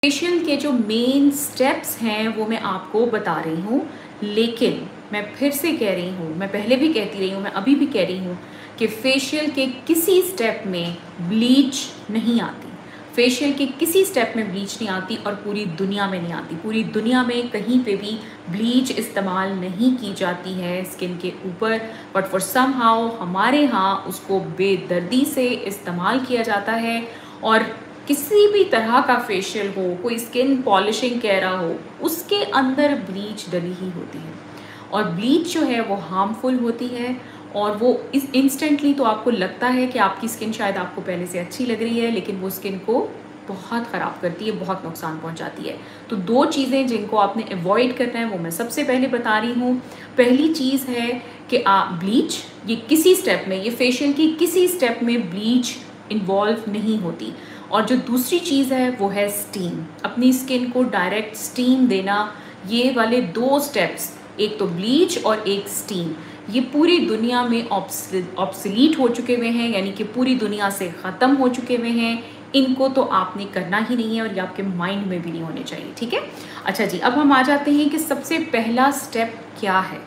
Facial के जो main steps हैं वो मैं आपको बता रही हूँ, लेकिन मैं फिर से कह रही हूँ, मैं पहले भी कहती रही हूँ, मैं अभी भी कह रही हूँ कि फेशियल के किसी स्टेप में ब्लीच नहीं आती। फेशियल के किसी स्टेप में ब्लीच नहीं आती और पूरी दुनिया में नहीं आती। पूरी दुनिया में कहीं पे भी ब्लीच इस्तेमाल नहीं की जाती है स्किन के ऊपर, बट फॉर सम हाउ हमारे यहाँ उसको बेदर्दी से इस्तेमाल किया जाता है। और किसी भी तरह का फेशियल हो, कोई स्किन पॉलिशिंग कह रहा हो, उसके अंदर ब्लीच डली ही होती है। और ब्लीच जो है वो हार्मफुल होती है और वो इस इंस्टेंटली तो आपको लगता है कि आपकी स्किन शायद आपको पहले से अच्छी लग रही है, लेकिन वो स्किन को बहुत ख़राब करती है, बहुत नुकसान पहुंचाती है। तो दो चीज़ें जिनको आपने अवॉइड करना है वो मैं सबसे पहले बता रही हूँ। पहली चीज़ है कि आप ब्लीच, ये किसी स्टेप में, ये फेशियल की किसी स्टेप में ब्लीच इन्वॉल्व नहीं होती। और जो दूसरी चीज़ है वो है स्टीम। अपनी स्किन को डायरेक्ट स्टीम देना, ये वाले दो स्टेप्स, एक तो ब्लीच और एक स्टीम, ये पूरी दुनिया में ऑब्सलीट हो चुके हुए हैं, यानी कि पूरी दुनिया से ख़त्म हो चुके हुए हैं। इनको तो आपने करना ही नहीं है और ये आपके माइंड में भी नहीं होने चाहिए, ठीक है। अच्छा जी, अब हम आ जाते हैं कि सबसे पहला स्टेप क्या है।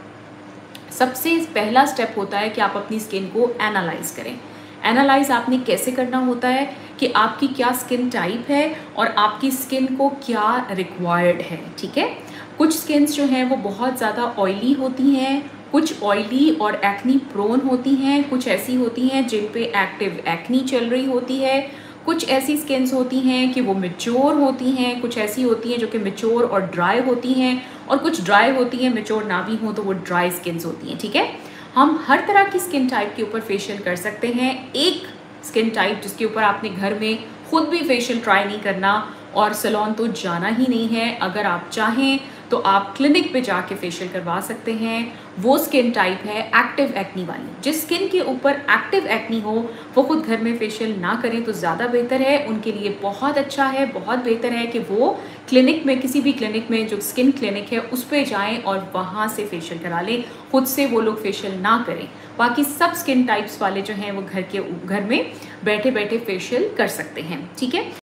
सबसे पहला स्टेप होता है कि आप अपनी स्किन को एनालाइज करें। एनालाइज आपने कैसे करना होता है कि आपकी क्या स्किन टाइप है और आपकी स्किन को क्या रिक्वायर्ड है, ठीक है। कुछ स्किन्स जो हैं वो बहुत ज़्यादा ऑयली होती हैं, कुछ ऑयली और एक्नी प्रोन होती हैं, कुछ ऐसी होती हैं जिन पे एक्टिव एक्नी चल रही होती है, कुछ ऐसी स्किन्स होती हैं कि वो मैच्योर होती हैं, कुछ ऐसी होती हैं जो कि मैच्योर और ड्राई होती हैं, और कुछ ड्राई होती हैं, मैच्योर ना भी हो तो वो ड्राई स्किन्स होती हैं, ठीक है। हम हर तरह की स्किन टाइप के ऊपर फेशियल कर सकते हैं। एक स्किन टाइप जिसके ऊपर आपने घर में खुद भी फेशियल ट्राई नहीं करना और सैलून तो जाना ही नहीं है, अगर आप चाहें तो आप क्लिनिक पे जाके फेशियल करवा सकते हैं। वो स्किन टाइप है एक्टिव एक्नी वाली। जिस स्किन के ऊपर एक्टिव एक्नी हो वो खुद घर में फेशियल ना करें तो ज़्यादा बेहतर है, उनके लिए बहुत अच्छा है, बहुत बेहतर है कि वो क्लिनिक में, किसी भी क्लिनिक में जो स्किन क्लिनिक है उस पर जाएँ और वहाँ से फेशियल करा लें। खुद से वो लोग फेशियल ना करें। बाकी सब स्किन टाइप्स वाले जो हैं वो घर में बैठे बैठे फेशियल कर सकते हैं, ठीक है।